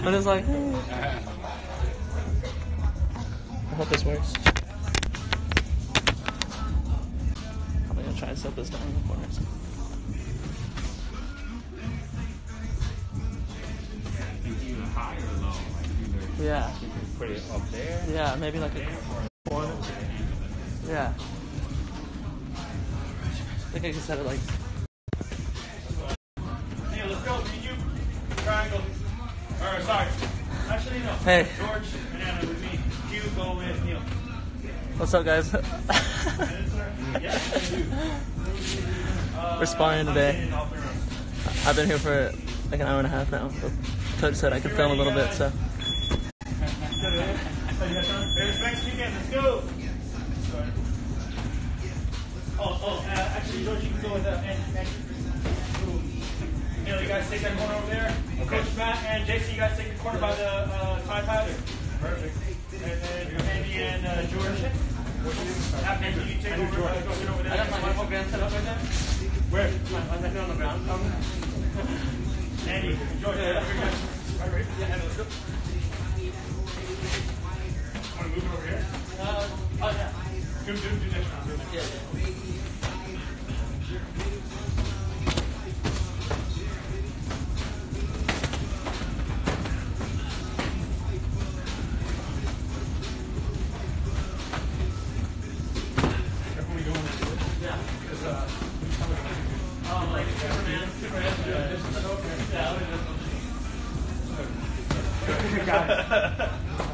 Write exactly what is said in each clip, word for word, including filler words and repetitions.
I'm just like, hey. I hope this works. I'm gonna try and set this down in the corners. High or low? Like yeah. You can put it up there? Yeah, maybe like a corner. Yeah. I think I can set it like. Neil, let's go. Me and you. Triangle. Or, sorry. Actually, no. Hey. George and Anna with me. You go with Neil. What's up, guys? We're sparring today. I've been here for like an hour and a half now. But Coach said I could film a little bit, so. There's next weekend. Let's go. Oh, oh, uh, actually, George, you can go with uh, Andrew. Neil, you guys take that corner over there. Okay. Coach Matt and Jason, you guys take the corner by the uh, Thai powder. Perfect. And then Andy and uh, George. After you take over, uh, go sit over there. I got my info grand set up right there. Where? I'm right here on the ground. Um, Andy, George, yeah, yeah. Right, right. Yeah, let's go. Want to move it over here? Uh, oh, yeah. Do, do, do next round. Yeah, yeah. Got it.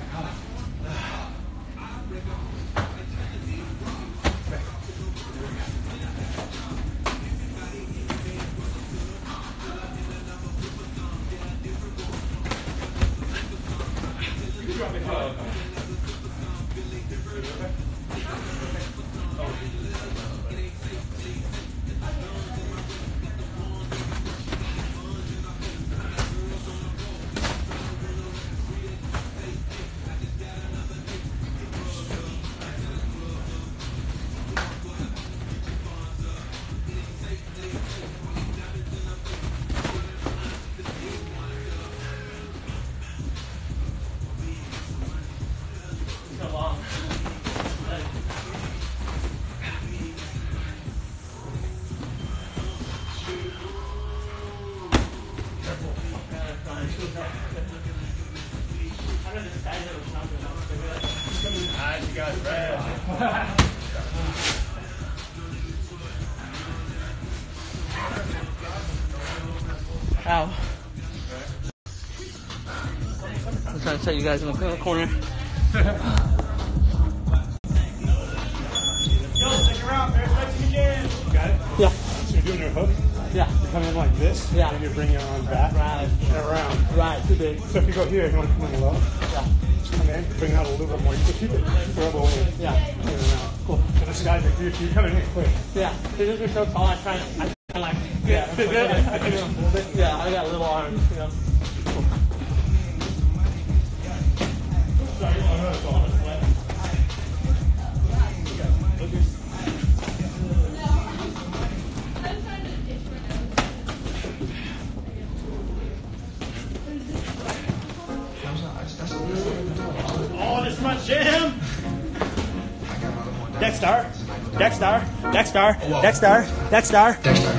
Alright, you guys ready? Ow. I'm trying to set you guys in the corner. Yo, stick around. There's next again. Got it? Yeah. So you're doing your hook? Yeah. You come in like this, Yeah. and you bring your arm back Right. and around. Right, too big. So if you go here, you want to come in low, Yeah. just come in, bring out a little bit more. You can keep it, keep the elbow in. Yeah. In and out. Cool. So this guy's like, you, you come in here quick. Yeah. Because you're so tall, I try to, I try to like, yeah, Yeah, I can just hold it. Yeah, I got little arms, you know. Sorry, oh, no, it's all on the left. Oh, this is my jam! Dexter, Dexter, Dexter, Dexter, Dexter.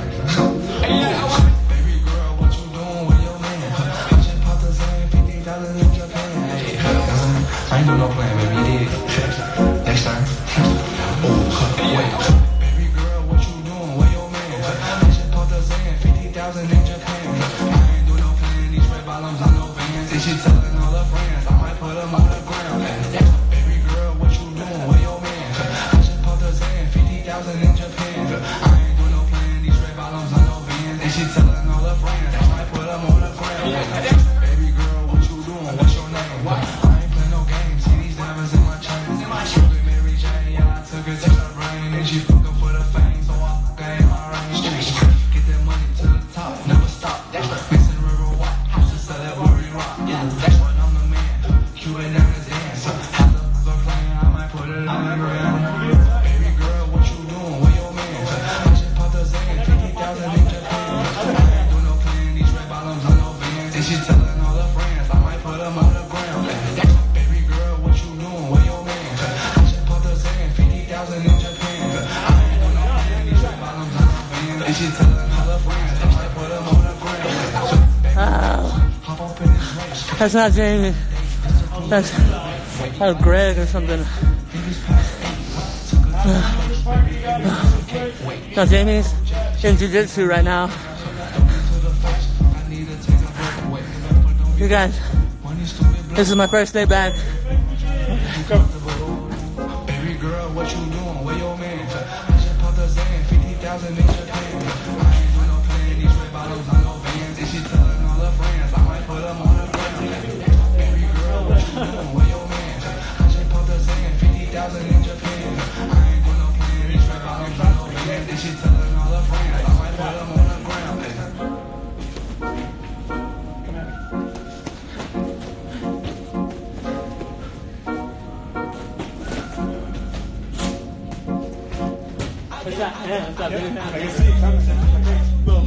Baby girl, what you doing with your man? I just popped the same fifty dollars in Japan. I ain't do no plan, baby. You did. Next time. Oh, wait. Baby girl, what you doing with your man? I just popped the same fifty thousand in Japan. I ain't do no plan. These red bottoms on no vans. And she telling all her friends. I might put them on the ground. Baby girl, what you doing with your man? I just popped the same fifty thousand in Japan. I ain't do no plan. These red bottoms on no vans. And she telling all her friends. I might put them on the ground. Baby girl, what you doing? What's your name? I ain't playing no games. See these diamonds in my chains. Sugar Mary Jane, yeah, I took her to her brain. And she fucking for the fame, so I fucking my range. Get that money to the top, never stop. Missing River Walk, house to sell that worry rock. Yeah, that's what I'm the man. Cuban niggas dance. That's not Jamie. That's, that's Greg or something. No, Jamie's in jiu-jitsu right now. You guys, this is my first day back. Baby girl, what you doing? Where your man? I just popped a Zan, fifty thousand in Japan. I ain't doing no plan, these red bottles on no vans. And she telling all her friends, I might put them on the ground. Baby girl, what you doing? Where your man? I just popped a Zan, fifty thousand in Japan. I ain't doing no plan, these red bottles on no vans. And she telling all her friends, I might put them on the ground. What's that? Yeah, what's that? I can see it coming. Okay, boom.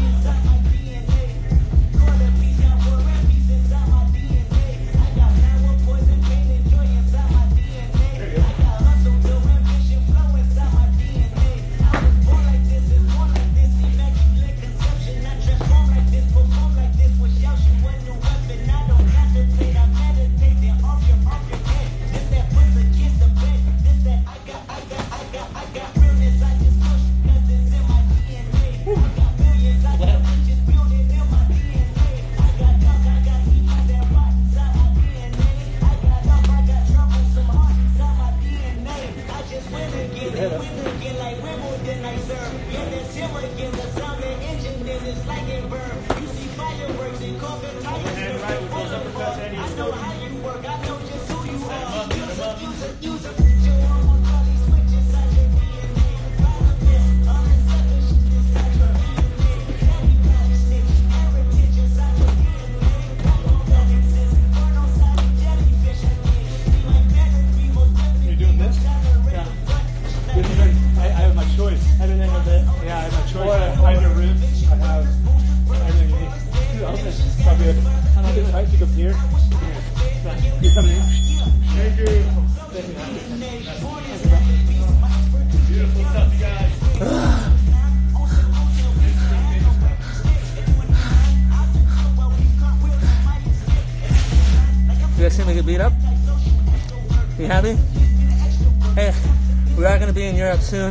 You guys seem to get beat up? You happy? Hey, we are going to be in Europe soon.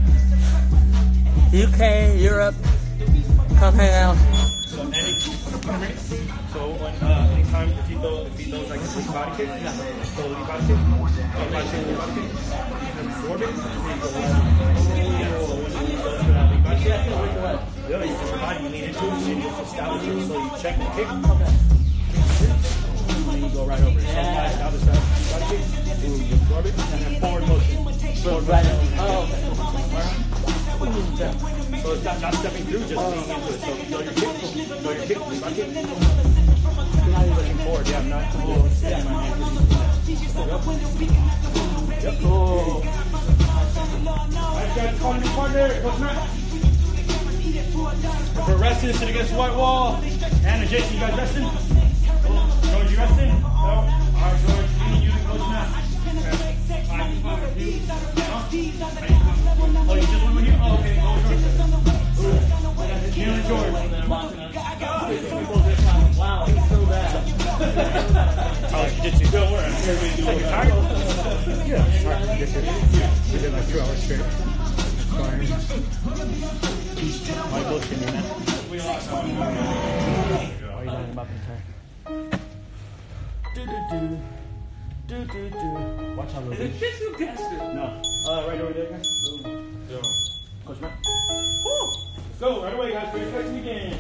U K, Europe, come hang out. So, any, so when, uh, anytime if he throws, if he throws like a big body kick, yeah. throw a big body kick, a body kick, a body kick, and absorb it, and then you go yeah, so when you throw that big body kick, yeah, you put your body, you lean into it, and you establish it, so you check the kick, okay. And you go right over it. So I establish that body kick, you absorb it, and then forward motion. Forward right over. Oh, okay. So it's not, not stepping through, just leaning into it. So you throw your kick, throw your kick, big body kick. You're not even looking forward, yeah, I'm not. Oh, yeah, my hand. Yep. Yep. Oh. Alright, guys, call me partner. Coach Matt. For resting, sit against the white wall. Anna, Jason, you guys resting? George, you resting? No. Alright, George, me and you and Coach Matt. Okay. Alright, you fine with you? Oh, you just went with you? Oh, okay. Oh, George. You and George. Wow, he's so bad. I like jiu-jitsu. Don't worry. Everybody do it. Tired? Yeah. All right. Yes, sir. We did like two hours straight. Fine. My bullshit, man. What are you talking about the Do do do. Do do do. Watch out, little bitch. Kiss you, bastard. No. Uh, right over there, guys. Yeah. Coach Matt. Woo! Let's go. Right away, guys. Ready to fight again.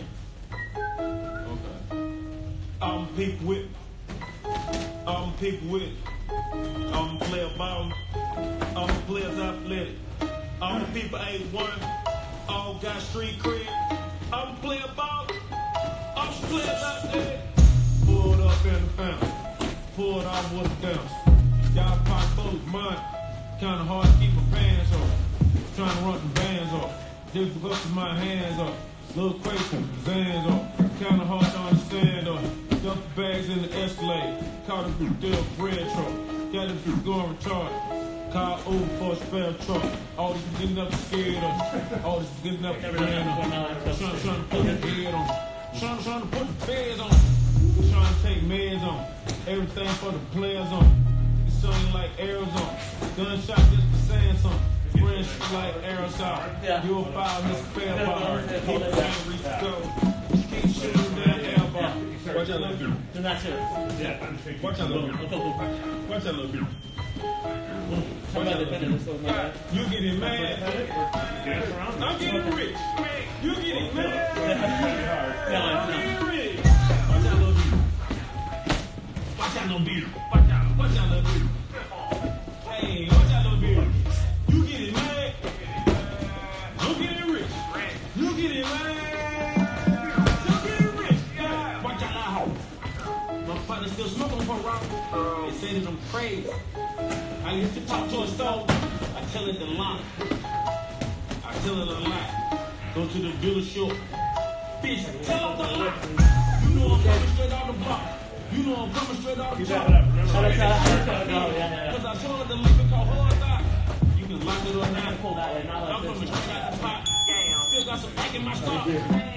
Okay. I'm people with. I'm people with. I'm player ball. I'm the players athletic. I'm the people ain't one. All got street cred. I'm player ball. I'm players athletic. Pulled up in the fountain. Pulled off with the bounce. Y'all pop folks mine. Kinda hard to keep my pants on. Trying to run the bands off. Just because of my hands off. Little Quaker, Zans off. Kinda hard to understand off. Duff bags in the Escalade. Caught a big deal bread truck. Got a big going retarded. Call Uber for a spare truck. All this getting up scared of. All this getting up scared of. Trying, trying to put the bed on. Trying, trying to put the feds on. Trying to take meds on. Everything for the players on. It's something like Arizona. Gunshot just for saying something. Spread shit like aerosol. Yeah. You'll foul this fair ball. Keep trying to reach the goal. Keep shooting that air ball. Watch out, little dude. Do not shoot. Yeah. Watch out, little dude. Let's go, Luke. Watch out, little dude. Watch out, defenders. Let's go, You getting mad. I'm getting rich. You getting mad. I'm getting rich. Watch out, little dude. Watch out, little dude. Watch out. Watch out, little dude. Hey, watch out, little dude. You getting mad. I'm getting rich. You getting mad. You getting rich. Watch out, that hoe. My partner still smoking for rock. They say that I'm crazy. I used to talk to a stove. I tell it the lie. I tell it a lie. Go to the dealership. Bitch, tell it the lie. You know I'm coming straight out the block. You know I'm coming straight out the block. Because I told her the liquor called hard thought. You can lock it or not. Pull that way, not like I'm this. coming straight out the pot. Still got some back in my stock.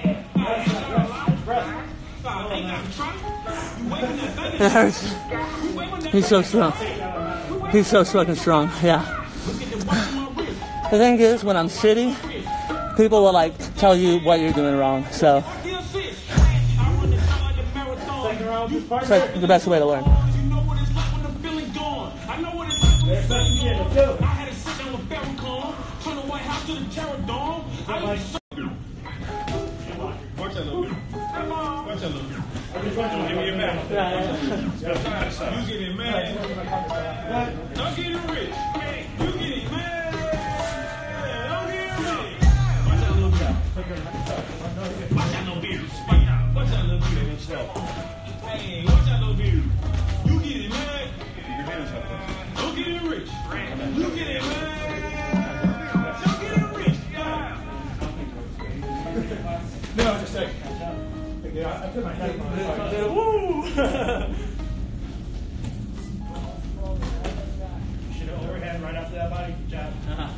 I ain't got to try. You waving that thing. It hurts. You waving that He's so strong. He's so fucking strong. Yeah. The thing is, when I'm shitty, people will like tell you what you're doing wrong. So it's like the best way to learn. You know what it's like when the feeling gone. I know what it's like when the feeling gone. I had to sit down with Farrakhan, turn the White House to the Terror Dome. I used to watch that little bit. Watch that little bit. Give me your back. You getting mad. I'm getting rich. You getting mad. I'm getting rich. Watch that little bit. Watch that little bit. Watch that little bit. Hey, watch that little bit. You getting mad. I'm getting rich. You getting mad. I'm getting rich. No, just like. Yeah, I put my head on it. Woo! Should have overhead right after that body jab. Uh-huh.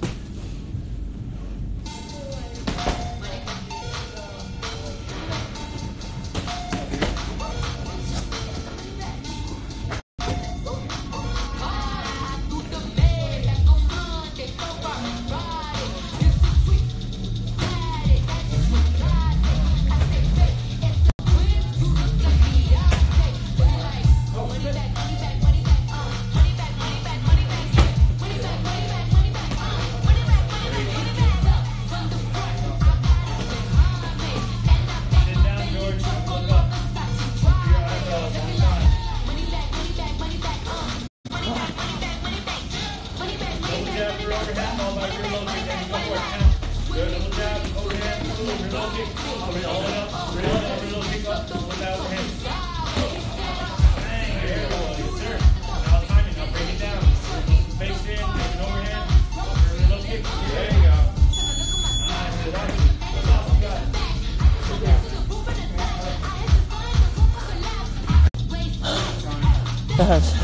Yes.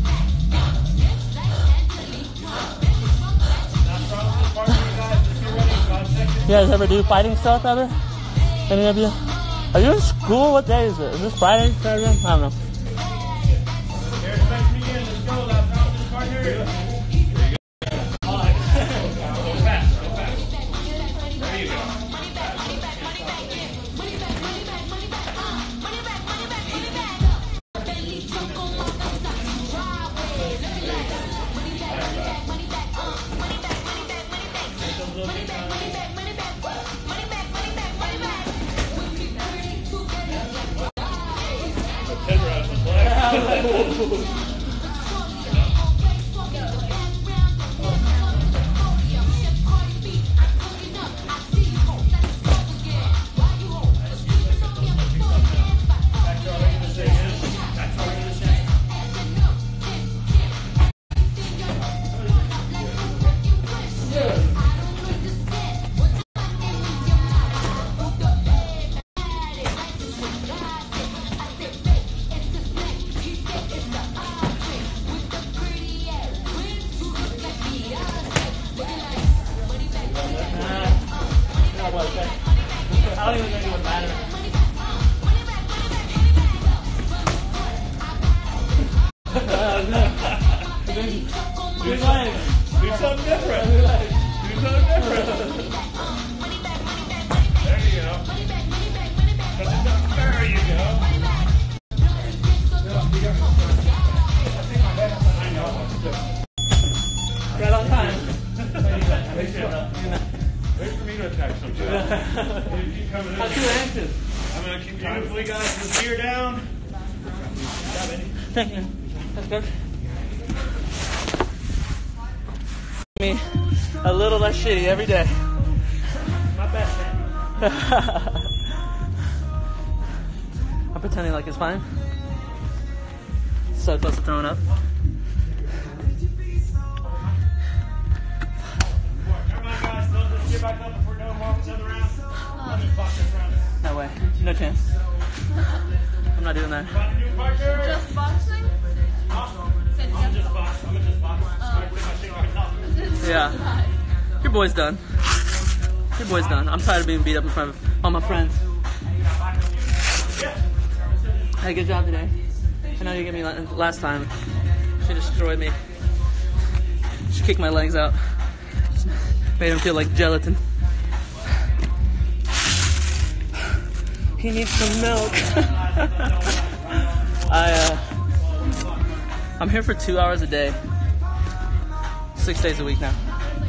You guys ever do fighting stuff ever? Any of you? Are you in school? What day is it? Is this Friday, Saturday? I don't know. It's something different. Do something different. There you go. There you go. Right on time. Wait for me to attack some shit. I'm too anxious. I'm gonna keep beautifully, guys. From here down. Thank you. That's good. Me a little less shitty every day. My best, man. I'm pretending like it's fine. So close to throwing up. Come on, guys. Let's get back up if we're doing one another round. I'll just box this round. No way. No chance. I'm not doing that. About to do partner. Just boxing? Said I'm just box. I'm gonna just box. I'm gonna put my shit on top. Yeah. Your boy's done. Your boy's done. I'm tired of being beat up in front of all my friends. Hey, good job today. I know you gave me last time. She destroyed me. She kicked my legs out. Just made him feel like gelatin. He needs some milk. I, uh, I'm here for two hours a day. Six days a week now.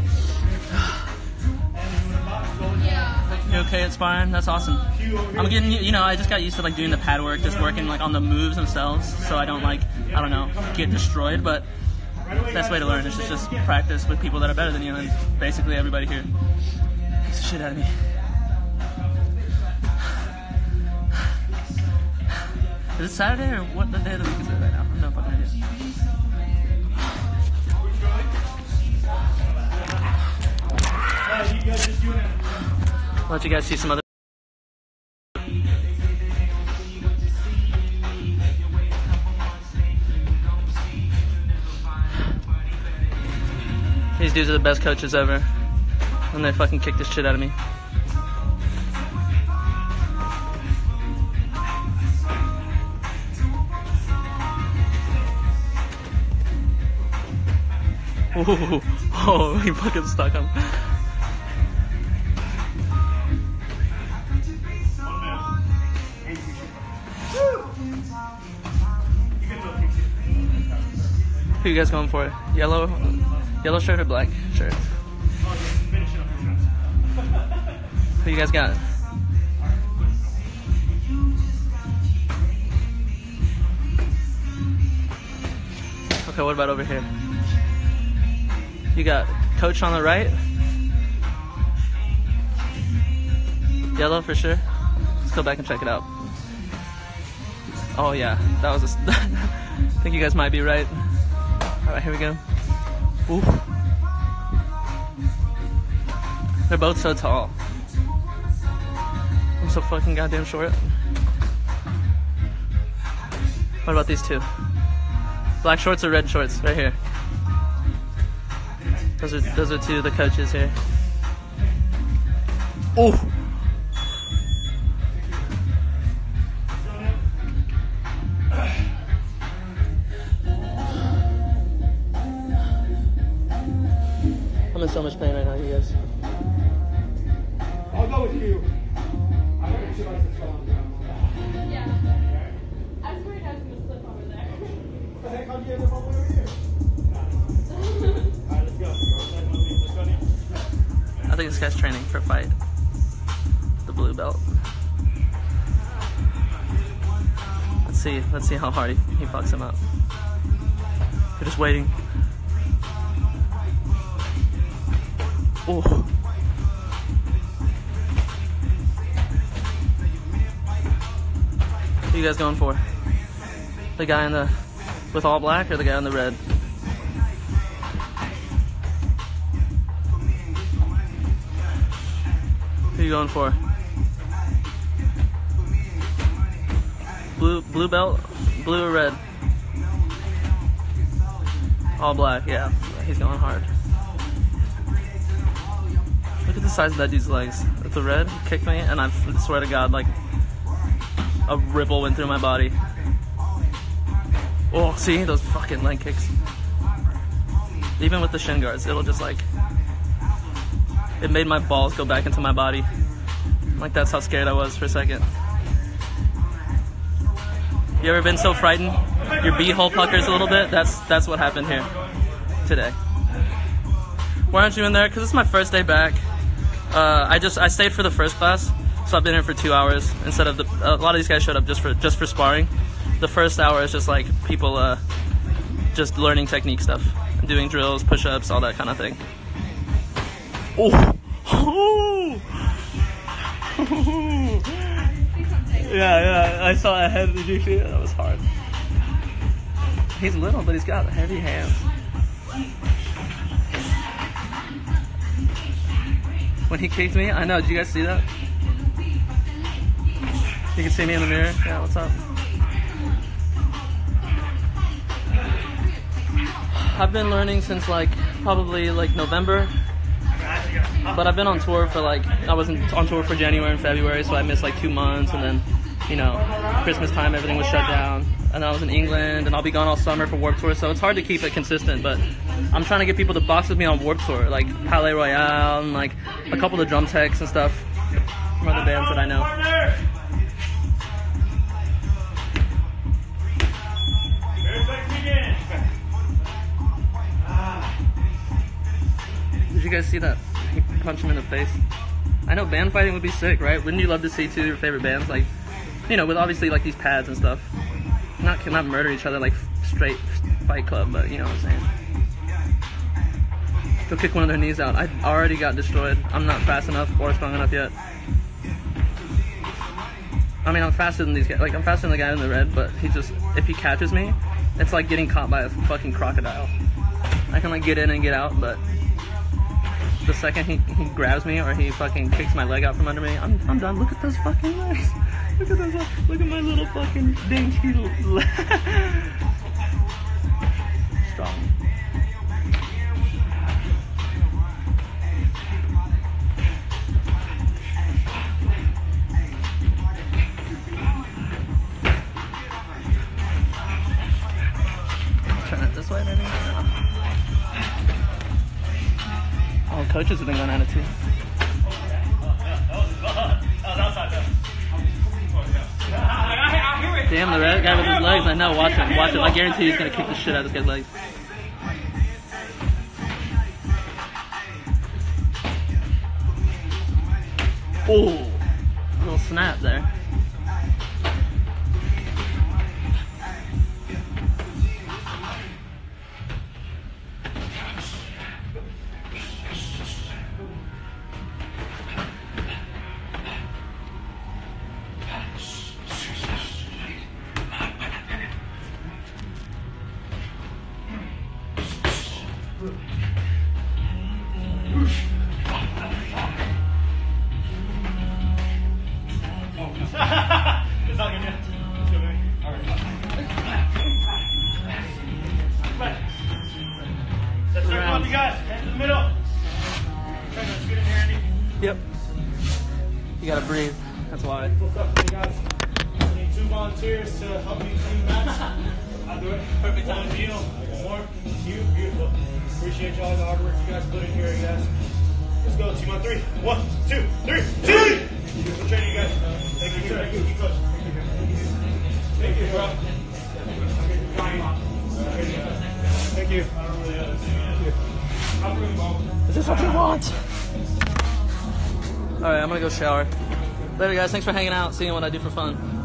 You okay at sparring? That's awesome. I'm getting, you know, I just got used to like doing the pad work, just working like on the moves themselves, so I don't like, I don't know, get destroyed. But the best way to learn is just, just practice with people that are better than you, and basically everybody here takes the shit out of me. Is it Saturday or what the day of the week is it right now? I have no fucking idea. I'll let you guys see some other. These dudes are the best coaches ever, and they fucking kick this shit out of me. Ooh, oh, he fucking stuck him. Who you guys going for? Yellow, yellow shirt or black shirt? Who you guys got? Okay, what about over here? You got coach on the right. Yellow for sure. Let's go back and check it out. Oh yeah, that was a I think you guys might be right. Alright, here we go. Ooh. They're both so tall. I'm so fucking goddamn short. What about these two? Black shorts or red shorts? Right here. Those are those are two of the coaches here. Ooh. I'm in so much pain right now, you guys. I'll go with you. I think she likes to fall on the ground. Yeah. I was worried I was going to slip over there. What the heck? How'd you end up over here? Alright, let's go. Let's go now. I think this guy's training for a fight. The blue belt. Let's see. Let's see how hard he, he fucks him up. We're just waiting. Oh. Who you guys going for? The guy in the with all black or the guy in the red? Who you going for? Blue blue belt? Blue or red? All black, yeah. He's going hard. Look at the size of that dude's legs. It's the red, he kicked me, and I swear to God, like, a ripple went through my body. Oh, see? Those fucking leg kicks. even with the shin guards, it'll just like, it made my balls go back into my body. Like that's how scared I was for a second. You ever been so frightened? Your beehole puckers a little bit? That's that's what happened here today. Why aren't you in there? Because it's my first day back. Uh, I just I stayed for the first class, so I've been here for two hours instead of the. A lot of these guys showed up just for just for sparring. The first hour is just like people uh, just learning technique stuff, doing drills, push-ups, all that kind of thing. Oh. Oh. Yeah, yeah, I saw a head. Did you see it? That was hard. He's little, but he's got heavy hands. When he kicked me, I know, did you guys see that? You can see me in the mirror. Yeah, what's up? I've been learning since like, probably like November. But I've been on tour for like, I wasn't on tour for January and February, so I missed like two months, and then, you know, Christmas time, everything was shut down. And I was in England, and I'll be gone all summer for Warped Tour, so it's hard to keep it consistent, but I'm trying to get people to box with me on Warped Tour, like Palais Royale, and like a couple of drum techs and stuff from other bands that I know. Did you guys see that? He punched him in the face. I know band fighting would be sick, right? Wouldn't you love to see two of your favorite bands, like, you know, with obviously like these pads and stuff, not not murder each other like straight Fight Club, but you know what I'm saying. Go kick one of their knees out. I already got destroyed. I'm not fast enough or strong enough yet. I mean, I'm faster than these guys. Like, I'm faster than the guy in the red, but he just, if he catches me, it's like getting caught by a fucking crocodile. I can like get in and get out, but the second he, he grabs me or he fucking kicks my leg out from under me, I'm, I'm done. Look at those fucking legs. Look at those, look at my little fucking dainty leg. Strong. Turn it this way, maybe? No. Oh, coaches have been going at it too. Damn, the red guy with his legs. I know, watch him, watch him. I guarantee he's gonna kick the shit out of this guy's legs. Oh, a little snap there. It's not good yet. Let's go, baby. All right. Set circle up, you guys. Hands in the middle. Okay, let's get in here, Andy. Yep. You gotta breathe. That's why. Full stuff for you guys. I need two volunteers to help me clean mats. I'll do it. Perfect time. One, Neil. More. You. Beautiful. Appreciate y'all the hard work you guys put in here, you guys. Let's go. Team on three. One, two, three. Two. Beautiful training, you guys. Thank you, sir. Thank you, coach. Thank you, bro. Thank you. Is this what you want? Alright, I'm gonna go shower. Later, guys. Thanks for hanging out, seeing what I do for fun.